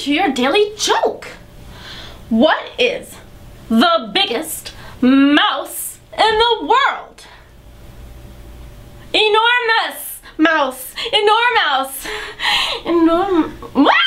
to your daily joke. What is the biggest mouse in the world? Enormous mouse. Enormous. What?